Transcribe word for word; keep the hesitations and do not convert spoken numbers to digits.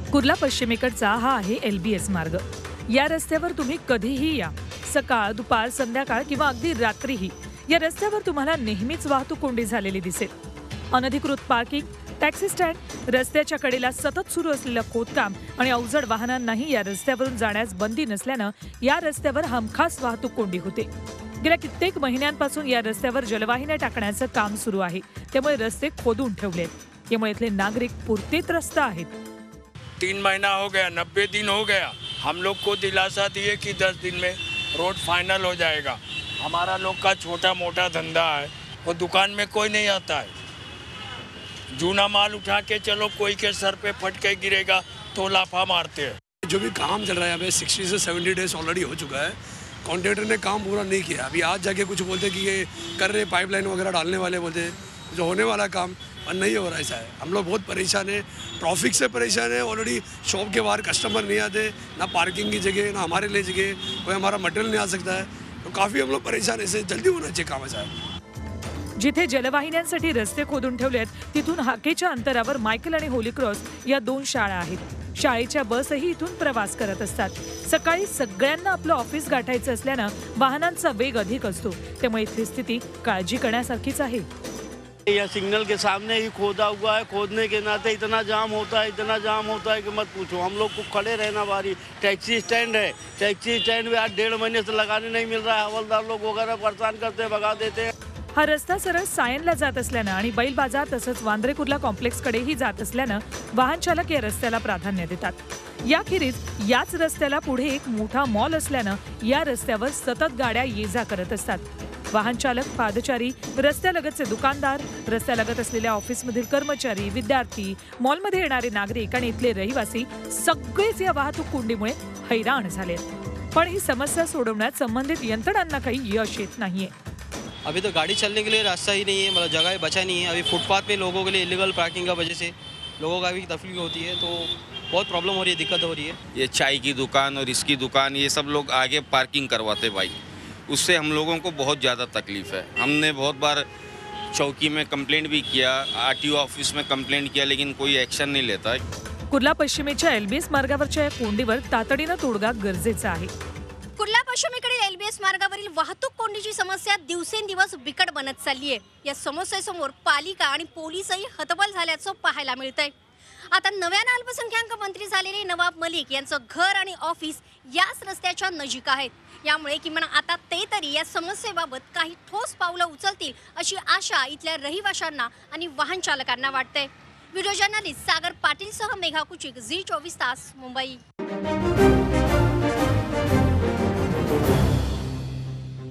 कुर्ला पश्चिमेकडचा हा आहे एल बी एस मार्ग। या रस्त्यावर तुम्ही कधीही या, सकाळ, दुपार, संध्याकाळ किंवा अगदी रात्रीही या रस्त्यावर तुम्हाला नेहमीच वाहतूक कोंडी झालेली दिसेल। अनधिकृत पार्किंग, टॅक्सी स्टँड, रस्त्याच्या कडेला सतत सुरू असलेलं खोदकाम आणि अवजड वाहनांनाही या रस्त्यावरून जाण्यास बंदी नसल्यानं या रस्त्यावर हमखास वाहतूक कोंडी होते। गेल्या कित्येक महिन्यांपासून या रस्त्यावर जलवाहिन्या टाकण्याचं काम सुरू आहे, त्यामुळे रस्ते खोदून ठेवलेत। यामुळे इथले नागरिक पुरते त्रस्त आहेत। तीन महीना हो गया, नब्बे दिन हो गया। हम लोग को दिलासा दिए कि दस दिन में रोड फाइनल हो जाएगा। हमारा लोग का छोटा मोटा धंधा है, वो दुकान में कोई नहीं आता है। जूना माल उठा के चलो, कोई के सर पे फट के गिरेगा तो लाफा मारते हैं। जो भी काम चल रहा है अभी सिक्सटी से सेवेंटी डेज ऑलरेडी हो चुका है। कॉन्ट्रैक्टर ने काम पूरा नहीं किया। अभी आज जाके कुछ बोलते कि ये कर रहे पाइपलाइन वगैरह डालने वाले, बोलते जो होने वाला काम और नहीं हो रहा। ऐसा है, हम लोग बहुत परेशान है, ट्रैफिक से परेशान है। ऑलरेडी शॉप के बाहर कस्टमर नहीं आते, ना पार्किंग की जगह, ना हमारे लिए जगह, कोई हमारा मटेरियल नहीं आ सकता है। तो काफ़ी हम लोग परेशान है, इसे जल्दी होना चाहिए काम। ऐसा है, जिथे जलवाहिन्यांसाठी रस्ते खोदून ठेवलेत तिथून हाकेच्या अंतरावर मायकल आणि होली क्रॉस या दोन शाळा आहेत। शाळेच्या बसही इथून प्रवास करत असतात। सकाळी सगळ्यांना आपलं ऑफिस गाठायचं असल्यानं वाहनांचा वेग अधिक असतो, त्यामुळे इथली स्थिती काळजी करण्यासारखीच आहे। यह सिग्नल के सामने ही खोदा हुआ है, खोदने के नाते इतना जाम होता है, इतना जाम होता है कि मत पूछो। हम लोग को खड़े रहना बारी। टैक्सी स्टैंड है, टैक्सी स्टैंड में आज डेढ़ महीने से लगाने नहीं मिल रहा है। हवलदार लोग वगैरह परेशान करते हैं, भगा देते हैं। हा रस्ता सरळ सायनला जात असल्यानं आणि बैल बाजार तसंच वांद्रे कुर्ला कॉम्प्लेक्सकडेही जात असल्यानं वाहन चालक या रस्त्याला प्राधान्य देतात। याखेरीज याच रस्त्याला पुढे एक मोठा मॉल असल्यानं या रस्त्यावर सतत गाड्या ये-जा करत असतात। वाहन चालक, पादचारी, रस्त्यालगतचे दुकानदार, रस्त्यालगत असलेल्या ऑफिसमधील कर्मचारी, विद्यार्थी, मॉलमध्ये येणारे नागरिक आणि इथले रहिवासी सगळेच या वाहतूक कोंडीमुळे हैराण झालेत। पण ही समस्या सोडवण्यात संबंधित यंत्रणांना काही यश येत नाहीये। अभी तो गाड़ी चलने के लिए रास्ता ही नहीं है, मतलब जगह बचा नहीं है। अभी फुटपाथ पे लोगों के लिए इलीगल पार्किंग की वजह से लोगों का भी तकलीफ होती है, तो बहुत प्रॉब्लम हो रही है, दिक्कत हो रही है। ये चाय की दुकान और इसकी दुकान, ये सब लोग आगे पार्किंग करवाते भाई, उससे हम लोगों को बहुत ज़्यादा तकलीफ है। हमने बहुत बार चौकी में कंप्लेंट भी किया, आरटीओ ऑफिस में कंप्लेंट किया, लेकिन कोई एक्शन नहीं लेता है। कुर्ला पश्चिमेच्या एल बी एस मार्गावरच्या या कोंडीवर तातडीनं तोडगा गरजेचा आहे। कुर्ला पश्चिमेकडील एल बी एस मार्गावरील वाहतूक कोंडीची समस्या दिवसेंदिवस बिकट बनत चालली आहे। या समस्येसमोर पालिका आणि पोलीसही हतबल झाल्याचं पाहायला मिळतंय। आता नव्यानं अल्पसंख्याक मंत्री झालेले नवाब मलिक यांचं घर आणि ऑफिस याच रस्त्याच्या नजीक आहेत। यामुळे किमान आता ते तरी या समस्येबाबत काही ठोस पावलं उचलतील अशी आशा इथल्या रहिवाशांना आणि वाहन चालकांना वाटते। व्हिडिओ जर्नलिस्ट सागर पाटील सह मेघा कुचिक, झी चोवीस तास, मुंबई।